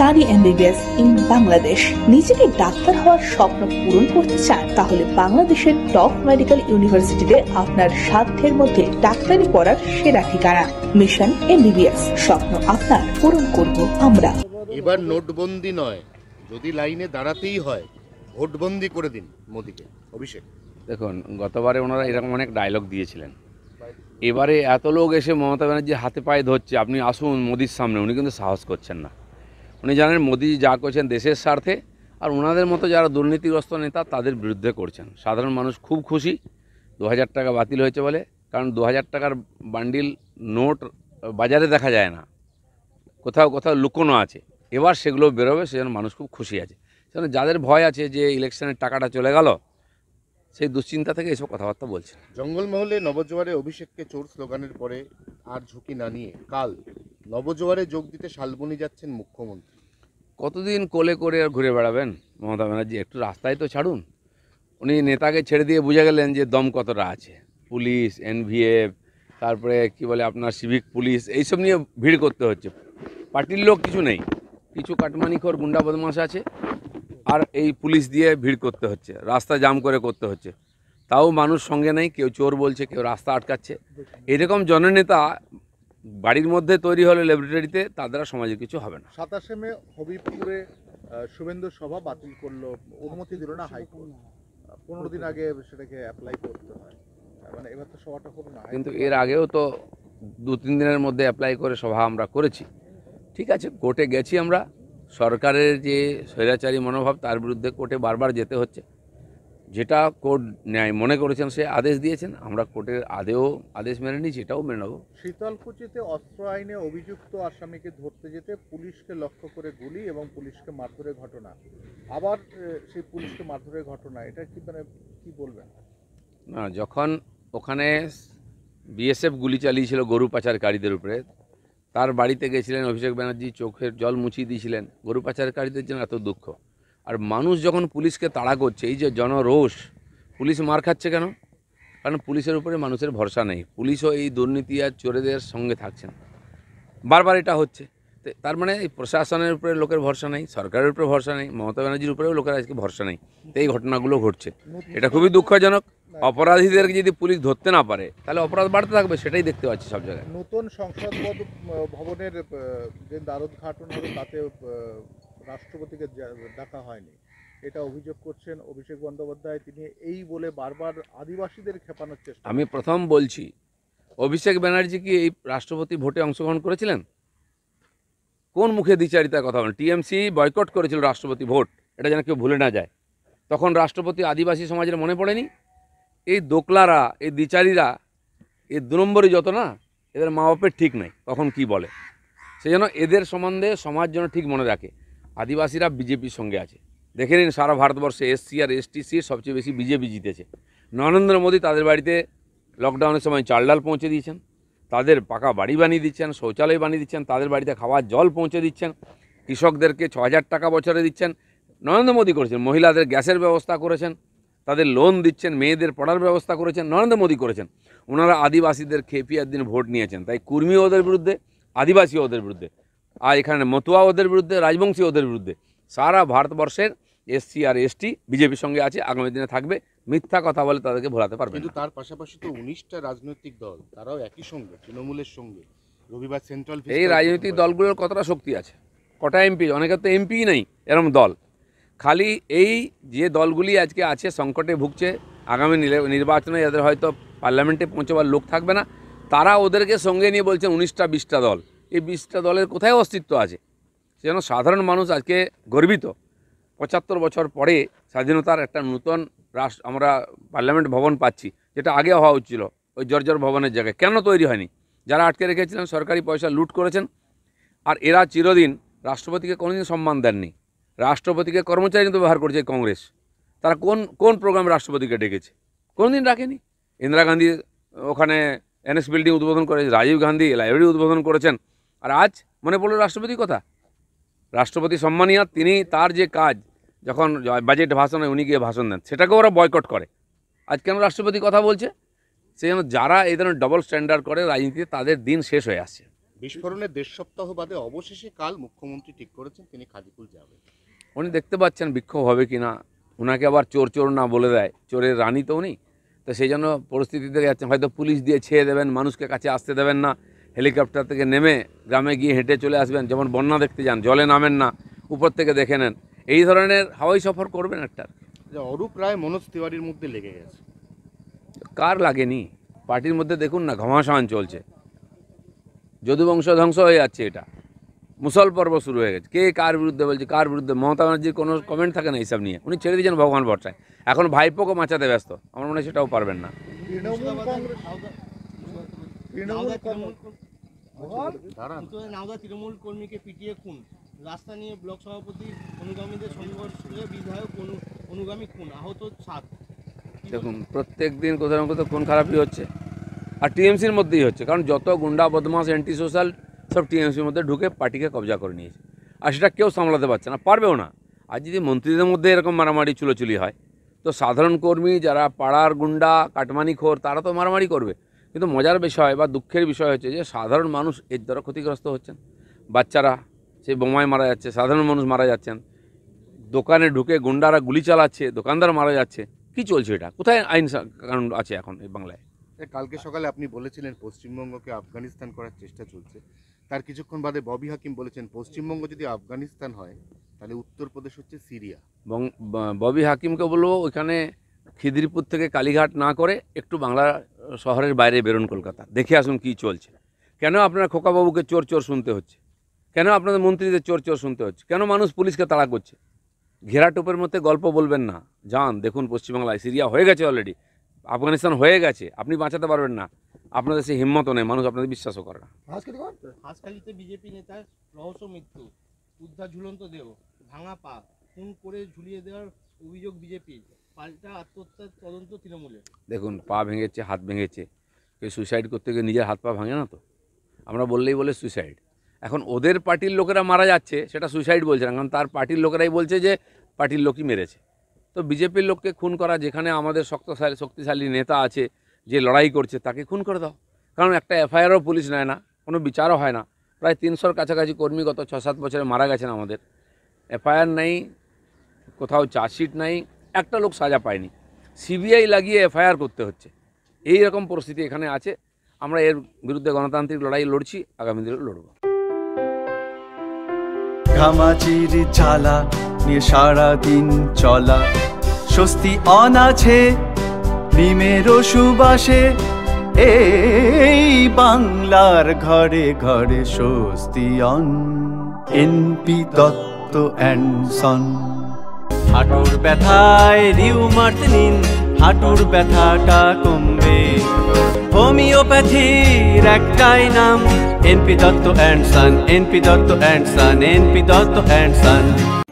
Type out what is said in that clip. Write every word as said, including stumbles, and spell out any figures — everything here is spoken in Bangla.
Rani MBBS in Bangladesh. নিজেকে ডাক্তার হওয়ার স্বপ্ন পূরণ করতে চান? তাহলে বাংলাদেশের টপ মেডিকেল ইউনিভার্সিটিতে আপনার সাধ্যের মধ্যে ডাক্তারি পড়ার সেরা ঠিকানা মিশন এমবিবিএস। স্বপ্ন আপনার পূরণ করব আমরা। এবার নোটবন্দি নয়, যদি লাইনে দাঁড়াতেই হয় ভোটবন্দি করে দিন মোদিকে। অভিষেক, দেখুন, গতবারে ওনারা এরকম অনেক ডায়লগ দিয়েছিলেন। এবারে এত লোক এসে মমতা ব্যানার্জি হাতে পায়ে ধরছে, আপনি আসুন মোদির সামনে, উনি কিন্তু সাহস করছেন না। উনি জানেন মোদি যা করছেন দেশের স্বার্থে, আর ওনাদের মতো যারা দুর্নীতিগ্রস্ত নেতা তাদের বিরুদ্ধে করছেন। সাধারণ মানুষ খুব খুশি দু হাজার টাকা বাতিল হয়েছে বলে, কারণ দু হাজার টাকার বান্ডিল নোট বাজারে দেখা যায় না, কোথাও কোথাও লুকোনো আছে। এবার সেগুলো বেরোবে, সেজন্য মানুষ খুব খুশি আছে। সেজন্য যাদের ভয় আছে যে ইলেকশনের টাকাটা চলে গেল, সেই দুশ্চিন্তা থেকে এসব কথাবার্তা বলছে। জঙ্গলমহলে নবজোয়ারে অভিষেককে চোর স্লোগানের পরে আর ঝুঁকি না নিয়ে কাল নবজোয়ারে যোগ দিতে শালবনী যাচ্ছেন মুখ্যমন্ত্রী। কতদিন কোলে করে আর ঘুরে বেড়াবেন মমতা ব্যানার্জি? একটু রাস্তায় তো ছাড়ুন। উনি নেতাকে ছেড়ে দিয়ে বুঝে গেলেন যে দম কতটা আছে। পুলিশ, এনভিএফ, তারপরে কি বলে আপনার সিভিক পুলিশ, এইসব নিয়ে ভিড় করতে হচ্ছে। পার্টির লোক কিছু নেই, কিছু কাটমানিখোর গুন্ডা বদমাশ আছে, আর এই পুলিশ দিয়ে ভিড় করতে হচ্ছে, রাস্তা জাম করে করতে হচ্ছে। তাও মানুষ সঙ্গে নেই, কেউ চোর বলছে, কেউ রাস্তা আটকাচ্ছে। এরকম জননেতা বাড়ির মধ্যে তৈরি হলে ল্যাবরেটরিতে, তার দ্বারা সমাজে কিছু হবে না। সাতাশে মে হবিপুরে শুভেন্দু সভা বাতিল করলো, অনুমতি দিল না হাইকোর্ট। পনেরো দিন আগে সেটাকে অ্যাপ্লাই করতে হয়, মানে এবার তো সভাটা হলো না। কিন্তু এর আগেও তো দু তিন দিনের মধ্যে অ্যাপ্লাই করে সভা আমরা করেছি। ঠিক আছে, কোর্টে গেছি আমরা। সরকারের যে স্বৈরাচারী মনোভাব, তার বিরুদ্ধে কোর্টে বারবার যেতে হচ্ছে। যেটা কোর্ট ন্যায় মনে করেছেন, সে আদেশ দিয়েছেন, আমরা কোর্টের আদেও আদেশ মেনে নিয়েছি, এটাও মেনে নেব। শীতলকুচিতে অস্ত্র আইনে অভিযুক্ত আসামিকে ধরতে যেতে পুলিশকে লক্ষ্য করে গুলি এবং পুলিশকে মারধরের ঘটনা, আবার সেই পুলিশকে মারধরের ঘটনা, এটা কি মানে কি বলবেন? না, যখন ওখানে বিএসএফ গুলি চালিয়েছিল গরু পাচারকারীদের উপরে, তার বাড়িতে গেছিলেন অভিষেক ব্যানার্জি, চোখের জল মুছিয়ে দিয়েছিলেন। গরু পাচারকারীদের জন্য এত দুঃখ। আর মানুষ যখন পুলিশকে তাড়া করছে, এই যে জনরোষ, পুলিশ মার খাচ্ছে কেন? কারণ পুলিশের উপরে মানুষের ভরসা নেই। পুলিশও এই দুর্নীতি আর চোরেদের সঙ্গে থাকছেন, বারবার এটা হচ্ছে। তার মানে এই প্রশাসনের উপরে লোকের ভরসা নেই, সরকারের উপরে ভরসা নেই, মমতা ব্যানার্জির উপরেও লোকের আজকে ভরসা নেই। তো এই ঘটনাগুলো ঘটছে, এটা খুবই দুঃখজনক। অপরাধীদেরকে যদি পুলিশ ধরতে না পারে, তাহলে অপরাধ বাড়তে থাকবে, সেটাই দেখতে পাচ্ছি সব জায়গায়। নতুন সংসদ ভবনের যে দ্বারোদ্ঘাটন হলো, তাতে রাষ্ট্রপতিকে ডাকা হয়নি, এটা অভিযোগ করছেন অভিষেক বন্দ্যোপাধ্যায়। তিনি এই বলে বারবার আদিবাসীদের খেপানোর চেষ্টা। আমি প্রথম বলছি, অভিষেক ব্যানার্জি কি এই রাষ্ট্রপতি ভোটে অংশগ্রহণ করেছিলেন? কোন মুখে দ্বিচারিতার কথা বলেন? টিএমসি বয়কট করেছিল রাষ্ট্রপতি ভোট, এটা যেন কেউ ভুলে না যায়। তখন রাষ্ট্রপতি আদিবাসী সমাজের মনে পড়েনি? এই দোকলারা, এই দ্বিচারীরা, এই দু নম্বরই যত না, এদের মা বাপের ঠিক নাই কখন কি বলে। সেই জন্য এদের সম্বন্ধে সমাজ যেন ঠিক মনে রাখে। আদিবাসীরা বিজেপির সঙ্গে আছে, দেখে নিন সারা ভারতবর্ষে এসসি আর এসটি সিট সবচেয়ে বেশি বিজেপি জিতেছে। নরেন্দ্র মোদী তাদের বাড়িতে লকডাউনের সময় চাল ডাল পৌঁছে দিয়েছেন, তাদের পাকা বাড়ি বানিয়ে দিচ্ছেন, শৌচালয় বানিয়ে দিচ্ছেন, তাদের বাড়িতে খাওয়ার জল পৌঁছে দিচ্ছেন, কৃষকদেরকে ছ হাজার টাকা বছরে দিচ্ছেন, নরেন্দ্র মোদী করেছেন। মহিলাদের গ্যাসের ব্যবস্থা করেছেন, তাদের লোন দিচ্ছেন, মেয়েদের পড়ার ব্যবস্থা করেছেন, নরেন্দ্র মোদী করেছেন। ওনারা আদিবাসীদের খেপিয়ার দিন ভোট নিয়েছেন, তাই কুর্মী ওদের বিরুদ্ধে, আদিবাসী ওদের বিরুদ্ধে, আর এখানে মতুয়া ওদের বিরুদ্ধে, রাজবংশী ওদের বিরুদ্ধে। সারা ভারতবর্ষের এসসি আর এসটি বিজেপির সঙ্গে আছে, আগামী দিনে থাকবে। মিথ্যা কথা বলে তাদেরকে ভোলাতে পারবে। কিন্তু তার পাশাপাশি তো উনিশটা রাজনৈতিক দল, তারাও একই সঙ্গে তৃণমূলের সঙ্গে রবিবার সেন্ট্রাল। এই রাজনৈতিক দলগুলোর কতটা শক্তি আছে? কটা এমপি? অনেকের তো এমপিই নেই এরম দল। খালি এই যে দলগুলি আজকে আছে সংকটে ভুগছে, আগামী নির্বাচনে যাদের হয়তো পার্লামেন্টে পৌঁছবার লোক থাকবে না, তারা ওদেরকে সঙ্গে নিয়ে বলছেন উনিশটা বিশটা দল। এই বিশটা দলের কোথায় অস্তিত্ব আছে? সেজন্য সাধারণ মানুষ আজকে গর্বিত। পঁচাত্তর বছর পরে স্বাধীনতার একটা নতুন রাষ্ট্র আমরা পার্লামেন্ট ভবন পাচ্ছি, যেটা আগে হওয়া উচিত ওই জর্জর ভবনের জায়গায়। কেন তৈরি হয়নি? যারা আটকে রেখেছিলেন, সরকারি পয়সা লুট করেছেন। আর এরা চিরদিন রাষ্ট্রপতিকে কোনোদিন সম্মান দেননি। রাষ্ট্রপতিকে কর্মচারী কিন্তু ব্যবহার করছে কংগ্রেস। তারা কোন কোন প্রোগ্রামে রাষ্ট্রপতিকে ডেকেছে? কোনোদিন রাখেনি। ইন্দিরা গান্ধী ওখানে এনএস বিল্ডিং উদ্বোধন করেছে, রাজীব গান্ধী লাইব্রেরি উদ্বোধন করেছেন, আর আজ মনে পড়লো রাষ্ট্রপতির কথা। রাষ্ট্রপতি সম্মানীয়, তিনি তার যে কাজ, যখন বাজেট ভাষণে উনি গিয়ে ভাষণ দেন, সেটাকে ওরা বয়কট করে। আজ কেন রাষ্ট্রপতি কথা বলছে? সেই জন্য যারা এই ধরনের ডবল স্ট্যান্ডার্ড করে রাজনীতিতে, তাদের দিন শেষ হয়ে আসছে। বিস্ফোরণের দেড় সপ্তাহ বাদে অবশেষে কাল মুখ্যমন্ত্রী ঠিক করেছেন তিনি খাদিকুল যাবেন। উনি দেখতে পাচ্ছেন বিক্ষোভ হবে কি না, ওনাকে আবার চোর চোর না বলে দেয়, চোরের রানী তো উনি, তো সেই জন্য পরিস্থিতি থেকে যাচ্ছেন, হয়তো পুলিশ দিয়ে ছেয়ে দেবেন, মানুষকে কাছে আসতে দেবেন না, হেলিকপ্টার থেকে নেমে গ্রামে গিয়ে হেঁটে চলে আসবেন, যেমন বন্যা দেখতে যান, জলে নামেন না, উপর থেকে দেখে নেন, এই ধরনের হাওয়াই সফর করবেন একটা। যে অরূপ রায় মনোজ তিওয়ারির মধ্যে লেগে গেছে, কার লাগেনি? পার্টির মধ্যে দেখুন না ঘমাসান চলছে, যদুবংশ ধ্বংস হয়ে যাচ্ছে, এটা মুসল পর্ব শুরু হয়ে গেছে, কে কার বিরুদ্ধে বলছে, কার বিরুদ্ধে। মমতা ব্যানার্জির কোনো কমেন্ট থাকে না এইসব নিয়ে, উনি ছেড়ে দিয়েছেন ভগবান ভরসায়, এখন ভাইপোকে বাঁচাতে ব্যস্ত, আমার মনে হয় সেটাও পারবেন না। তৃণমূল কংগ্রেস তৃণমূল নাওদা তৃণমূল কর্মীকে পিটিয়ে খুন, রাস্তা নিয়ে ব্লক সভাপতি অনুগামীদের সংঘর্ষে বিধায়ক অনুগামী খুন, আহত সাত। দেখুন প্রত্যেক দিন কোথাও না কোথাও খুন খারাপই হচ্ছে, আর টিএমসির মধ্যেই হচ্ছে, কারণ যত গুন্ডা বদমাস অ্যান্টি সোশ্যাল সব টিএমসির মধ্যে ঢুকে পার্টিকে কবজা করে নিয়েছে, আর সেটা কেউ সামলাতে পারছে না, পারবেও না। আর যদি মন্ত্রীদের মধ্যে এরকম মারামারি চুলোচুলি হয়, তো সাধারণ কর্মী যারা পাড়ার গুন্ডা কাটমানিখোর তারা তো মারামারি করবে। কিন্তু মজার বিষয় বা দুঃখের বিষয় হচ্ছে যে সাধারণ মানুষ এর দ্বারা ক্ষতিগ্রস্ত হচ্ছেন, বাচ্চারা সেই বোমায় মারা যাচ্ছে, সাধারণ মানুষ মারা যাচ্ছেন, দোকানে ঢুকে গুন্ডারা গুলি চালাচ্ছে, দোকানদার মারা যাচ্ছে, কি চলছে এটা? কোথায় আইন কানুন আছে এখন এই বাংলায়? কালকে সকালে আপনি বলেছিলেন পশ্চিমবঙ্গকে আফগানিস্তান করার চেষ্টা চলছে, তার কিছুক্ষণ বাদে ববি হাকিম বলেছেন পশ্চিমবঙ্গ যদি আফগানিস্তান হয় তাহলে উত্তরপ্রদেশ হচ্ছে সিরিয়া। ববি হাকিমকে বলবো ওইখানে খিদিরপুর থেকে কালীঘাট না করে একটু বাংলা শহরের বাইরে বেরোন, কলকাতা দেখে আসুন কি চলছে। কেন আপনারা খোকাবাবুকে চোর চোর শুনতে হচ্ছে? কেন আপনাদের মন্ত্রীদের চোর চোর শুনতে হচ্ছে? কেন মানুষ পুলিশকে তাড়া করছে? ঘেরা টোপের মধ্যে গল্প বলবেন না, যান দেখুন পশ্চিমবাংলায় সিরিয়া হয়ে গেছে অলরেডি, আফগানিস্তান হয়ে গেছে, আপনি বাঁচাতে পারবেন না, আপনাদের সেই হিম্মতও নেই, মানুষ আপনাদের বিশ্বাসও করে না। হাঁসখালিতে বিজেপি নেতার রহস্য মৃত্যু, উদ্ধার ঝুলন্ত দেহ, ভাঙা পা, খুন করে ঝুলিয়ে দেওয়ার অভিযোগ বিজেপির, পাল্টা আত্মহত্যার তদন্ত তৃণমূলের। দেখুন পা ভেঙেছে, হাত ভেঙেছে, কেউ সুইসাইড করতে গিয়ে নিজের হাত পা ভাঙে না তো, আমরা বললেই বলে সুইসাইড। এখন ওদের পার্টির লোকেরা মারা যাচ্ছে সেটা সুইসাইড বলছে না, কারণ তার পার্টির লোকেরাই বলছে যে পার্টির লোকই মেরেছে। তো বিজেপির লোককে খুন করা, যেখানে আমাদের শক্তিশালী শক্তিশালী নেতা আছে যে লড়াই করছে তাকে খুন করে দাও, কারণ একটা এফআইআরও পুলিশ নেয় না, কোনো বিচারও হয় না। প্রায় তিনশোর কাছাকাছি কর্মী গত ছ সাত বছরে মারা গেছেন আমাদের, এফআইআর নেই, কোথাও চার্জশিট নাই, একটা লোক সাজা পায়নি, সিবিআই লাগিয়ে এফআইআর করতে হচ্ছে। এই রকম পরিস্থিতি এখানে আছে, আমরা এর বিরুদ্ধে গণতান্ত্রিক লড়াই লড়ছি, আগামী দিনে লড়ব। ঘামাচির জ্বালা নিয়ে সারাদিন চলা, স্বস্তি অনাছে নিমের সুবাসে, এই বাংলার ঘরে ঘরে স্বস্তি on. NP Dutta and son. হাঁটুর ব্যথায় রিউমার্ট নিন, হাঁটুর ব্যথাটা কমবে, হোমিওপ্যাথির একটাই নাম, NP Dutta and son, NP Dutta and son, NP Dutta and Son.